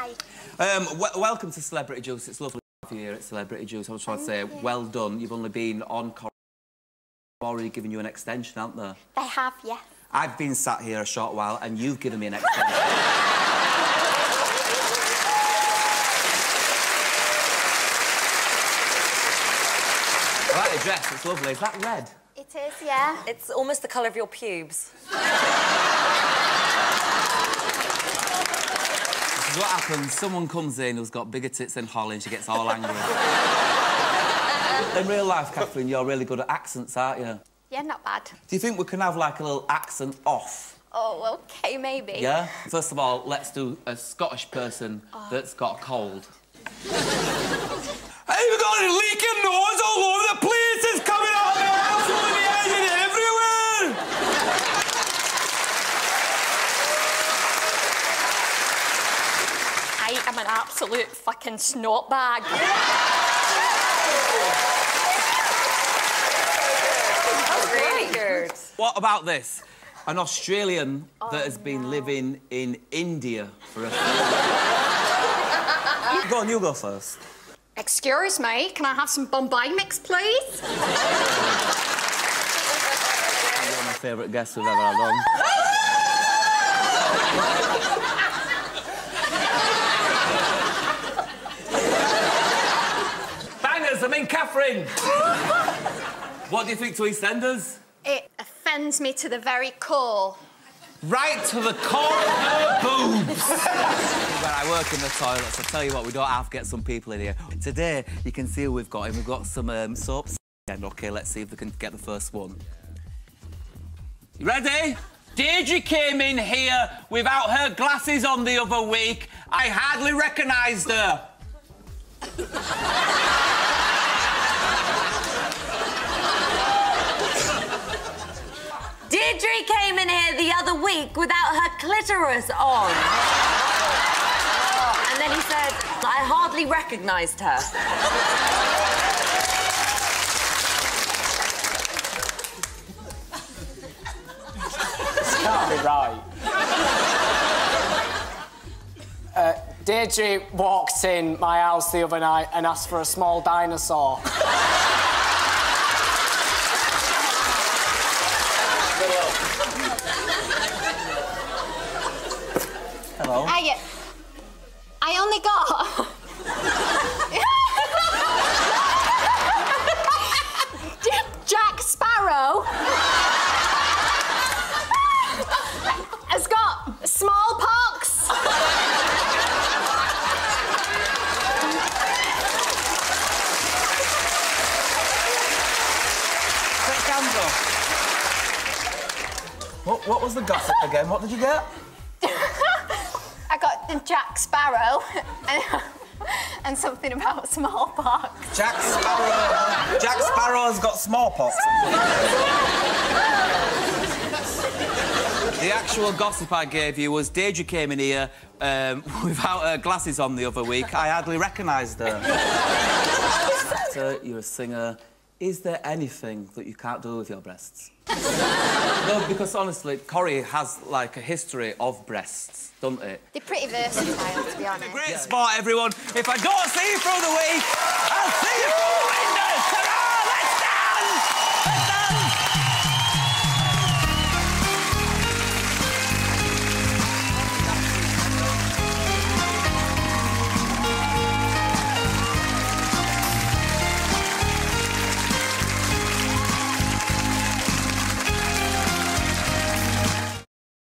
Hi. Welcome to Celebrity Juice. It's lovely to have you here at Celebrity Juice. I was trying to say, well done. You've only been on Corrie. They've already given you an extension, haven't they? They have, yes. I've been sat here a short while and you've given me an extension. I like the dress, it's lovely. Is that red? It is, yeah. It's almost the colour of your pubes. This is what happens. Someone comes in who's got bigger tits than Holly and she gets all angry. In real life, Catherine, you're really good at accents, aren't you? Yeah, not bad. Do you think we can have, like, a little accent off? Oh, OK, maybe. Yeah? First of all, let's do a Scottish person that's got a cold. Hey, we got a leaking nose all over the place! It's coming out of the house, all the edge and everywhere! I am an absolute fucking snot bag. That's really good. What about this? An Australian that has been living in India for a... Go on, you go first. Excuse me, can I have some Bombay mix, please? You're my favourite guest we've ever had on. Bangers, I mean Catherine! What do you think to Eastenders? It offends me to the very core. Right to the core of her boobs! When I work in the toilets, I tell you what, we don't have to get some people in here. Today, you can see who we've got in. We've got some soaps. OK, let's see if they can get the first one. You ready? Deirdre came in here without her glasses on the other week. I hardly recognised her. Deirdre came in here the other week without her clitoris on. And then he said, I hardly recognised her. This can't be right. Deirdre walked in my house the other night and asked for a small dinosaur. Hello. I only got... Jack Sparrow has got smallpox. What was the gossip again? What did you get? I got the Jack Sparrow and something about smallpox. Jack Sparrow. Jack Sparrow's got smallpox. The actual gossip I gave you was Deirdre came in here without her glasses on the other week. I hardly recognised her. So you're a singer. Is there anything that you can't do with your breasts? No, because honestly, Corrie has, like, a history of breasts, doesn't it? They're pretty versatile, to be honest. Great sport, everyone. If I don't see you through the week, I'll see you through the windows!